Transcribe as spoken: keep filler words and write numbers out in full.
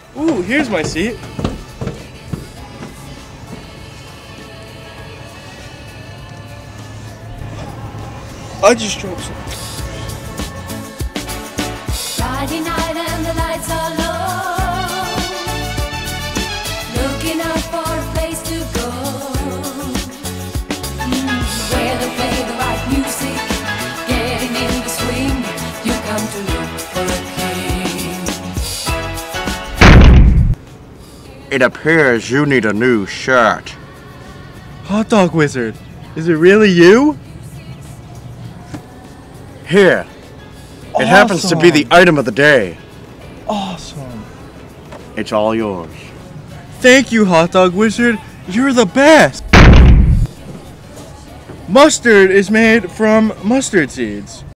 Ooh, here's my seat. I just dropped some. Friday night and the lights are low, looking out for a place to go, mm, where they play the right music, getting in the swing. You come to look for a king. It appears you need a new shirt. Hot dog wizard, is it really you? Here. It happens to be the item of the day. Awesome. It's all yours. Thank you, hot dog wizard. You're the best. Mustard is made from mustard seeds.